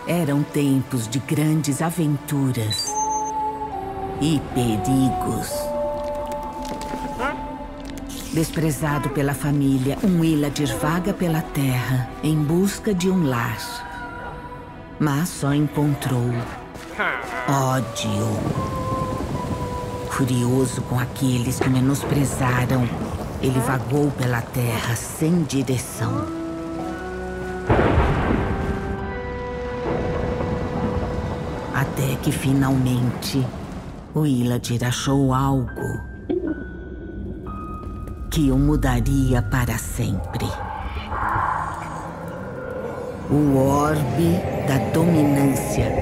Eram tempos de grandes aventuras e perigos. Desprezado pela família, um Illadir vaga pela terra em busca de um lar. Mas só encontrou ódio. Furioso com aqueles que menosprezaram, ele vagou pela terra sem direção. Até que finalmente o Illadir achou algo que o mudaria para sempre. O orbe da dominância.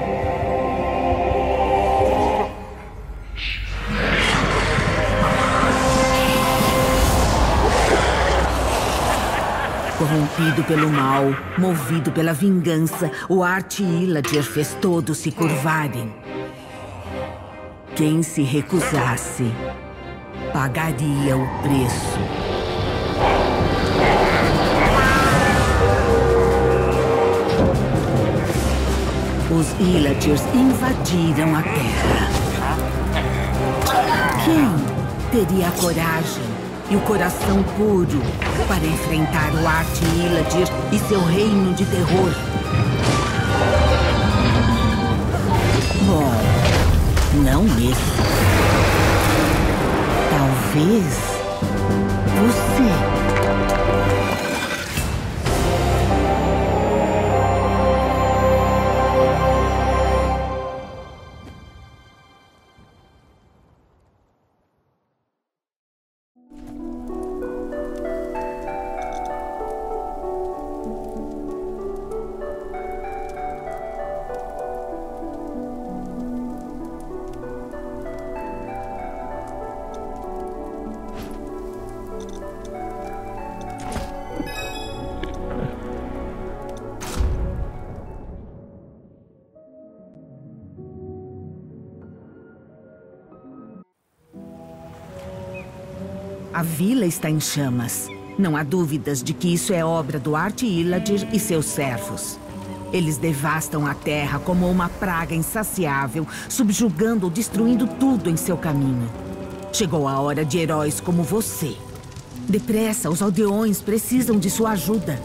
Corrompido pelo mal, movido pela vingança, o Arch-Illadir fez todos se curvarem. Quem se recusasse pagaria o preço. Os Illadirs invadiram a Terra. Quem teria a coragem e o coração puro para enfrentar o Arch-Illadir e seu reino de terror? Bom, não esse. Talvez você. A vila está em chamas. Não há dúvidas de que isso é obra do Arch-Illadir e seus servos. Eles devastam a terra como uma praga insaciável, subjugando ou destruindo tudo em seu caminho. Chegou a hora de heróis como você. Depressa, os aldeões precisam de sua ajuda.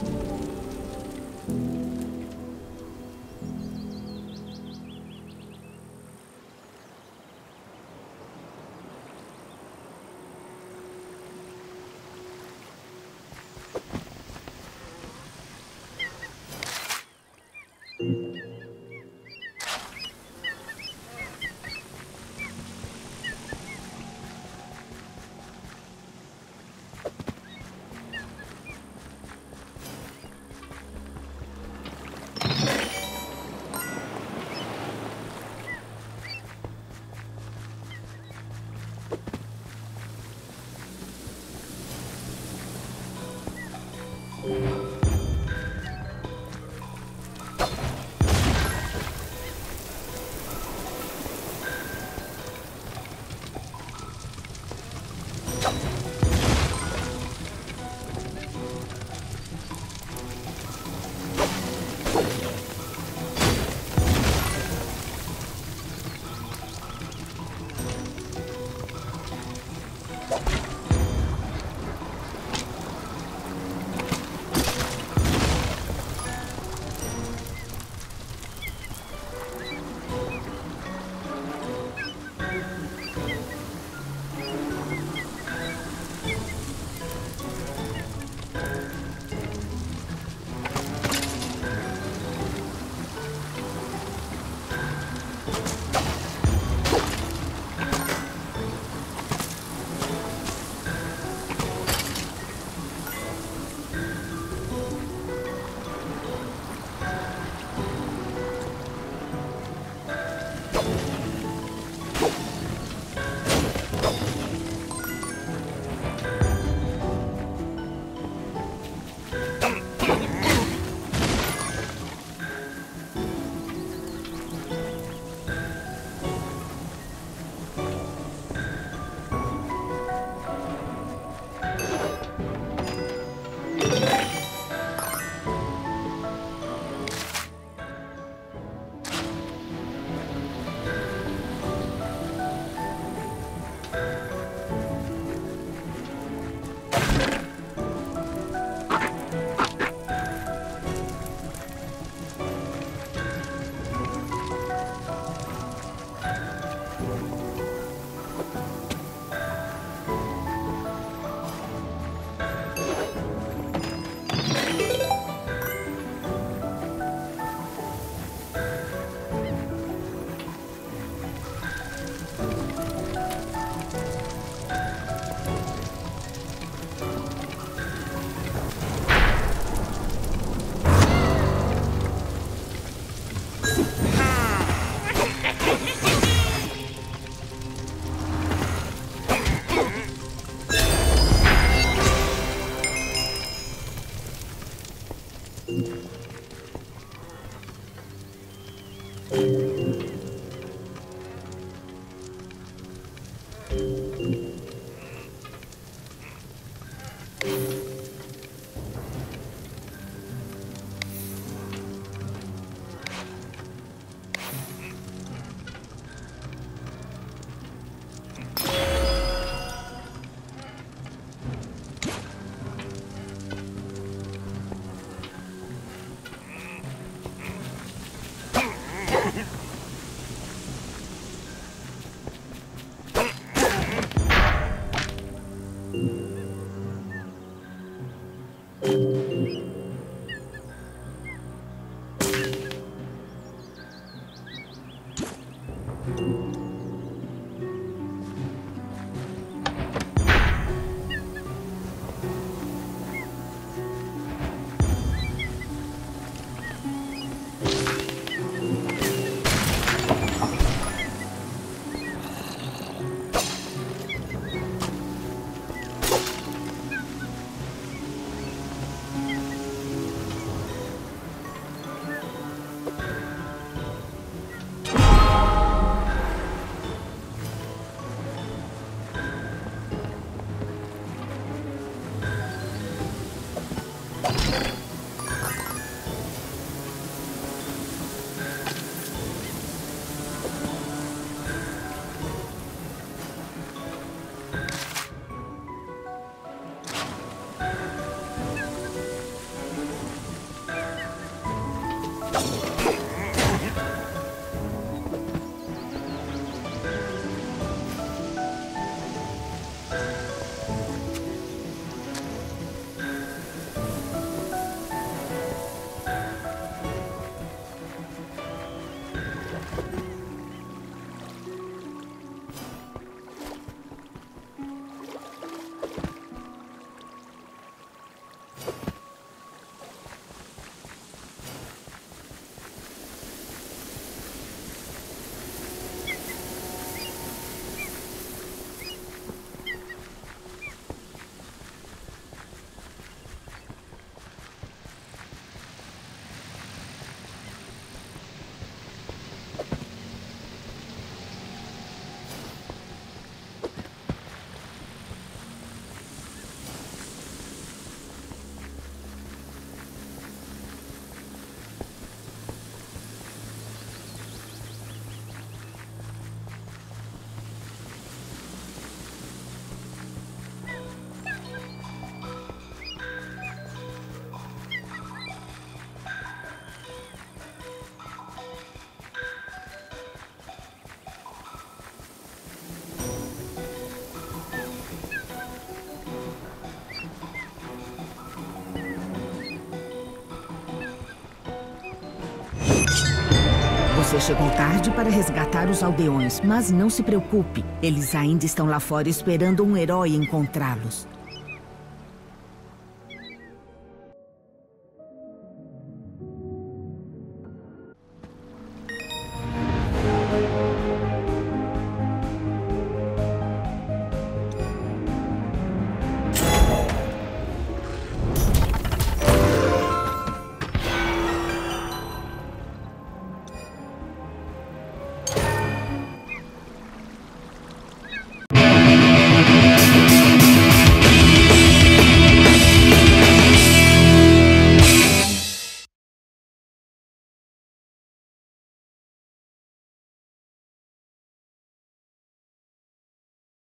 Você chegou tarde para resgatar os aldeões, mas não se preocupe. Eles ainda estão lá fora esperando um herói encontrá-los.